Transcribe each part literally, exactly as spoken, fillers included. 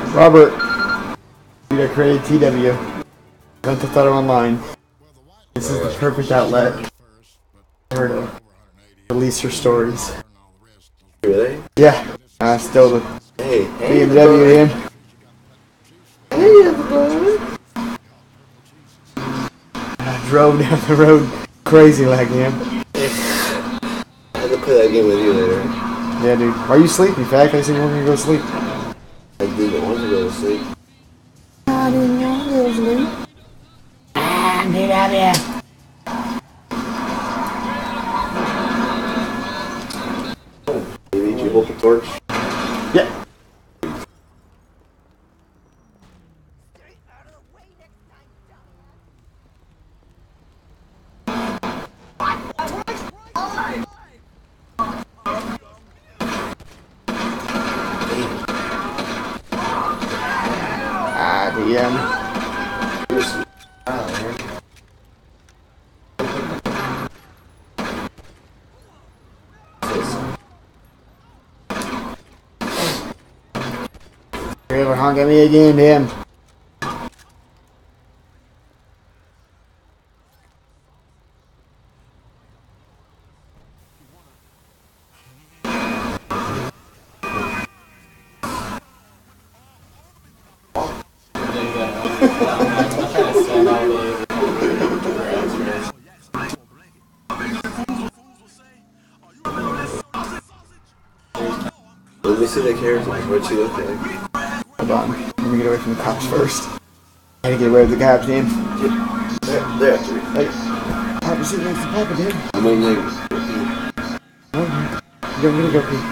Robert, you created T W. Grand Theft Auto Online. This is the perfect outlet for her to release her stories. Really? Yeah. I stole the Hey, hey, B M W in. Hey, everybody. I drove down the road crazy like him. I have to play that game with you later. Yeah, dude. Why are you sleepy, Fact? I said you weren't gonna go to sleep. I didn't want to go to sleep. I didn't want to go to sleep. Ah, get out of here. Maybe you hold the torch? Yeah. Ah, damn. You ever honk at me again, damn. Let me see the character. What'd she look like? Hold on. Let me get away from the cops first. I gotta get away with the cops, damn. There, there, actually. Hey, have a seat next to Papa, dude. I'm going to Okay. You're gonna go pee.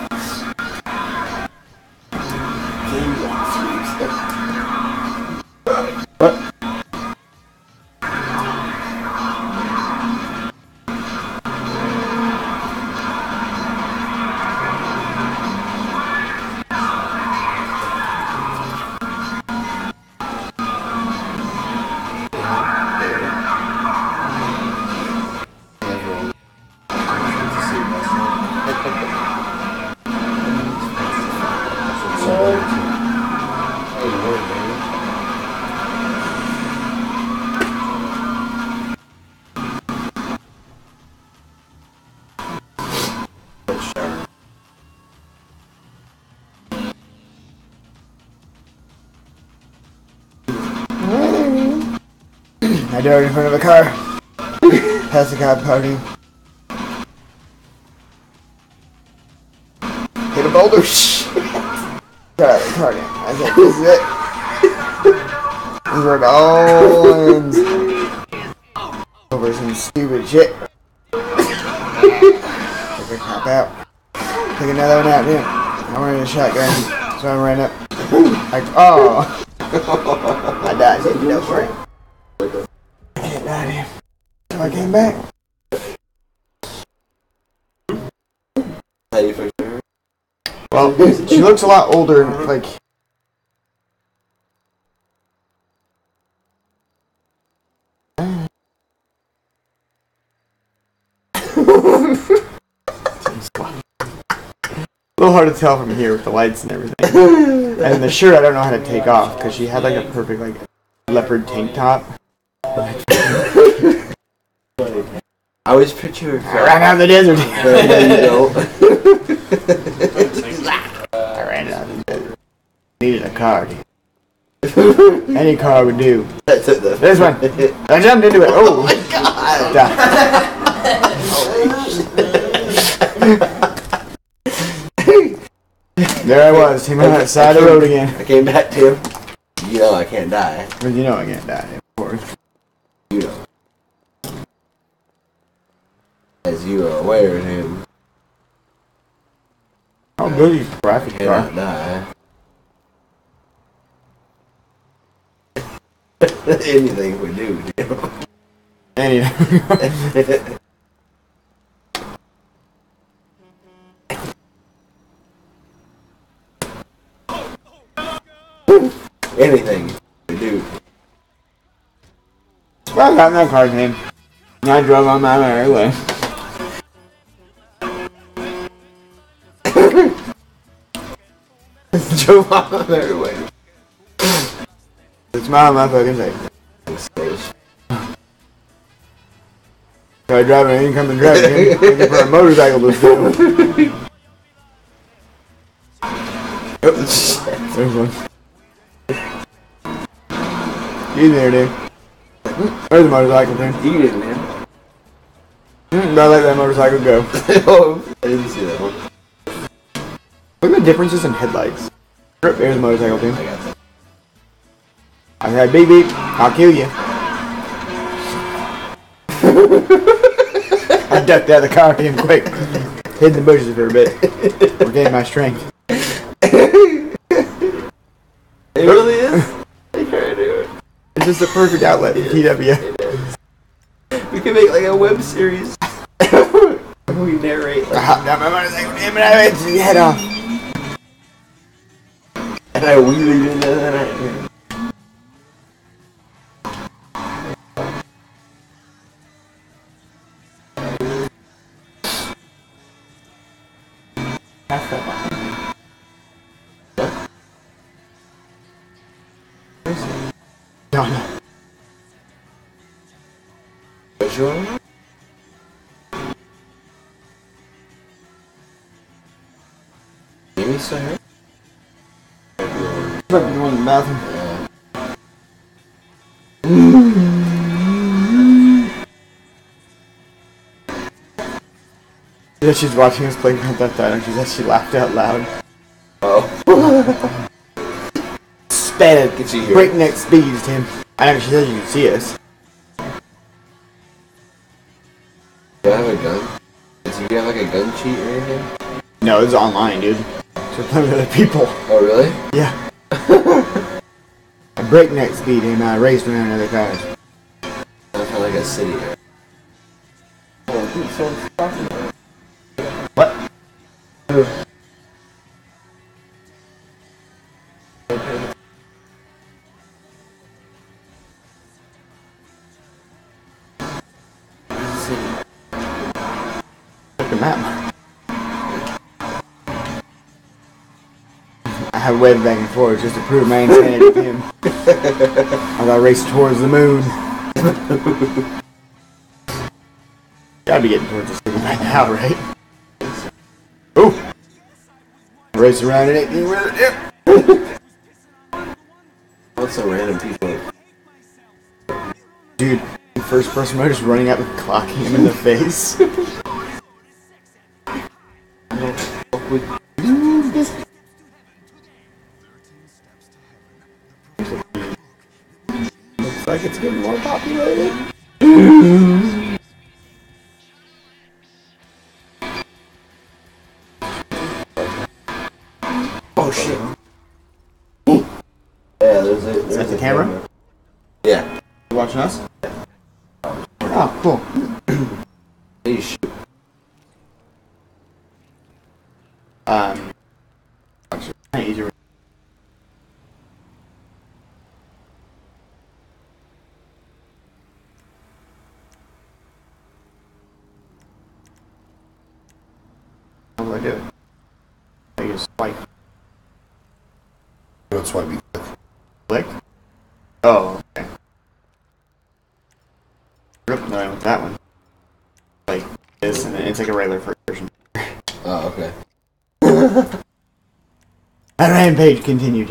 What? I dove in front of a car. Past the cop party. Hit a boulder. Got out of the car again. I said, this is it. This is where it all ends. Over some stupid shit. Take a cop out. Take another one out, dude. I'm running a shotgun. So I ran up. Like, oh. I died. So you know, right? I can't die, dude. So I came back. How you fix her? Well, she looks a lot older, like... A little hard to tell from here with the lights and everything. And the shirt I don't know how to take off, because she had like a perfect like leopard tank top. I always picture her. I ran out of the desert. There you go. I ran out of the desert. Needed a car. Any car would do. That's it, though. This one. I jumped into it. Oh, Oh my god. There I was, came out on the side of the road again. I came back to him. You know I can't die. But you know I can't die, of course. You know. As you are aware of him. How good is graphic Cannot car? die. Anything would do, you know. Anyway. Anything would do. Well, I got in that car's name. And I drove on my merry way. Drove on my merry way. Smile on my fucking face. Try driving an incoming traffic looking for a motorcycle to steal. Oh, there's one. Get in there, dude. There's a motorcycle, dude. You get in there. Mm, I let that motorcycle go. Oh, I didn't see that one. Look at the differences in headlights. There's a motorcycle, dude. I got that. I said, beep beep, I'll kill you. I ducked out of the car damn quick. Hid in the bushes for a bit. Regained my strength. It really is? I can't do it. It's just a perfect outlet for T W. We can make like a web series. We narrate. I hopped down my motorcycle, damn it, I went to the head off. And I wheelied into that. No, no. What's your one? Amy still here? Might be the one in the bathroom. Yeah, she's watching us play Grand Theft Auto and she said she laughed out loud. Oh. Sped at Get you here. breakneck speeds, Tim. I know she said you could see us. Do I have a gun? Do you have like a gun cheat or anything? No, it's online, dude. So we're playing with other people. Oh, really? Yeah. At breakneck speed and I raced around other cars. Sounds kind of like a city. Oh, dude, someone's talking about it. What? Who? Look at that. I have waved back and forth just to prove my insanity to him. As I race towards the moon. Gotta be getting towards the city right now, right? Ooh! Race around at eighteen with it, yep. What's some random people? Dude, first person motor just running out and clocking him in the face. Looks like it's getting more populated. Oh shit. Yeah, there's a. There's Is that the a camera? Yeah. You watching us? Oh, cool. Hey, shoot. Um, kind of easier. How do I do it? I just swipe. Don't swipe me. Click? Oh, okay. Rip, no, I want that one. Like this, and then it's like a regular version. Oh, okay. That rampage continued.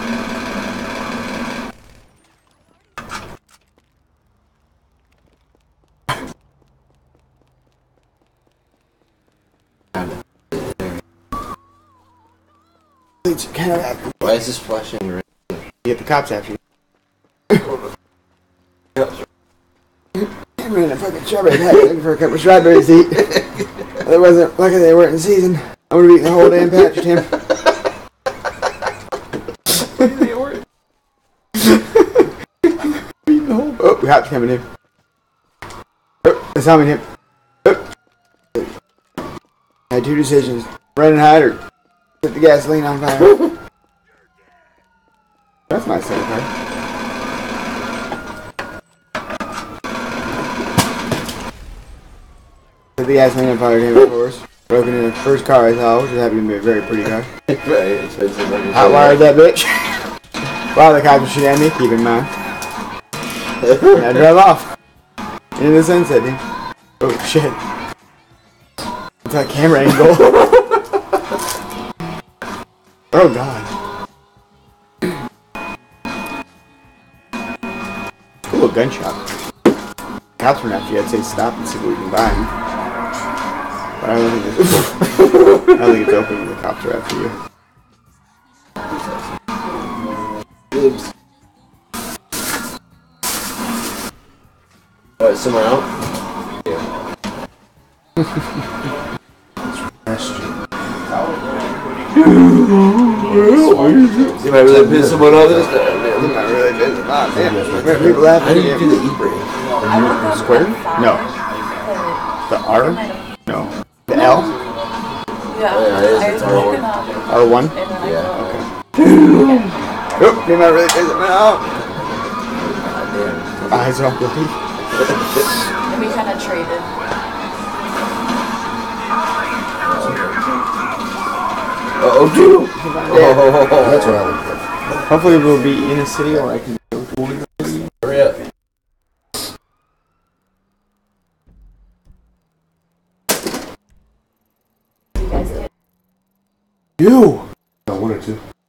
It's kind of after Why is this flashing red? you get the cops after you. I'm in a fucking strawberry patch looking for a cup of strawberries to eat. Otherwise, lucky they weren't in season. I would have eaten the whole damn patch, Tim. They weren't. Oh, we have to come in here. Oh, that's how many him. Oh. I had two decisions. Run and hide or put the gasoline on fire. That's my second car. Put the gasoline on fire again, of course. Broken in the first car I saw, which was happening to be a very pretty car. Right, expensive. Hotwired that bitch. Wow, the cops are shooting at me, keep in mind. I drive off. Into the sunset, dude. Oh, shit. It's that camera angle. Oh, God. Ooh, a gun shop. Cops were after you. I'd say stop and see what we can buy. But I don't think it's I don't think it's open when the cops are after you. Oops. What, somewhere out? Yeah. You might really piss someone off this time. I really did. Ah, damn. Where are people laughing? How do you do the e-brake? Square? No. The R? No. The L? Yeah, Oh, yeah, it is. I It's was R one. woken up R one? and then I Yeah. go, Okay. Oh, they might really piss me off. God Eyes off the teeth. and we kind of traded. Uh-oh, dude! Oh, That's what I would do. Hopefully we'll be in a city or I can go to one city. hurry up. You guys get You! I wanted to.